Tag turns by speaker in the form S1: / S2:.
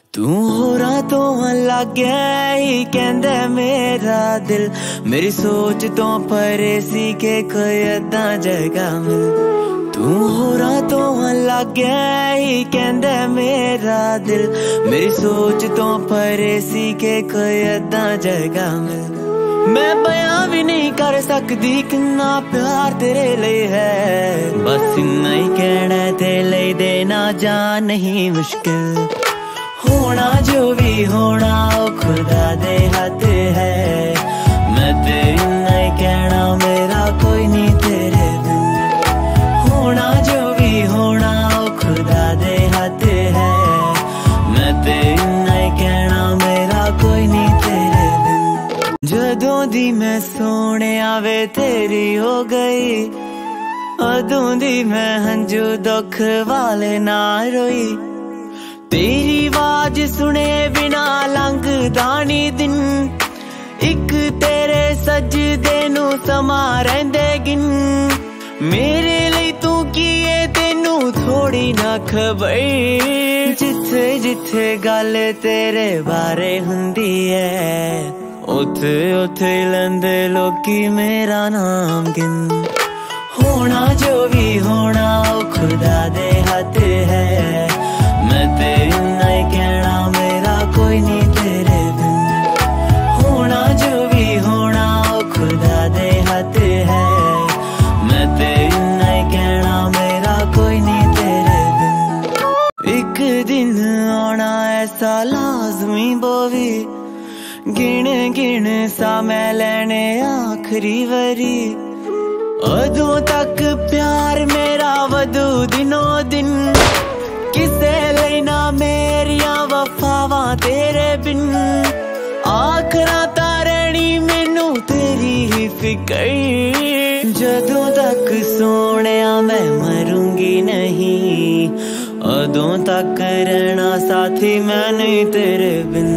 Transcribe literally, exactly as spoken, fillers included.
S1: तू होरा तो लग गया ही कहंदा मेरा दिल, मेरी सोच तो परे सी के कोई अदा जगह मिल। तू होरा तो लग गया ही कहंदा मेरा दिल, मेरी सोच तो परे सी के कोई अदा जगह मिल। मैं बयां भी नहीं कर सकती कितना प्यार तेरे लिए है, बस इन्ना ही कहना तेरे लिए देना जान नहीं मुश्किल। होना जो भी होना वो खुदा दे हाथ है, मैं तेरी नहीं कहना मेरा कोई नहीं तेरे बिन। होना जो भी होना वो खुदा दे हाथ है, मैं तेरी नहीं कहना मेरा कोई नहीं तेरे बिन। जदों दी मैं सोने आवे तेरी हो गई, अदों दी मैं हंजू दुख वाले ना रोई। तेरी आवाज सुने बिना लंघदा नी दिन, एक तेरे सजदे नू समा रहिंदे गिन। मेरे लिए तू किए तेनू थोड़ी ना खबर, जिथे जिथे गल तेरे बारे हुंदी है, उथे उथे लंदे लोकी मेरा नाम गिन। होना जो भी होना वो खुदा दे हाथ है, मैं तेरी नहीं कहना मेरा कोई नहीं तेरे बिन। होना जो भी होना वो खुदा दे हाथ है, मैं तेरी नहीं कहना मेरा कोई नहीं तेरे बिन। एक दिन आना ऐसा लाजमी बोवी, गिन गिन सा मैं लेने आखिरी वरी। अदों तक प्यार मेरा वधू दिनों दिन, किसे लेना मेरिया वफावां तेरे बिन। आखरा तारणी मैनू तेरी ही फिकर, जदों तक सोने मैं मरूंगी नहीं, अदों तक रहना साथी मैं नहीं तेरे बिन।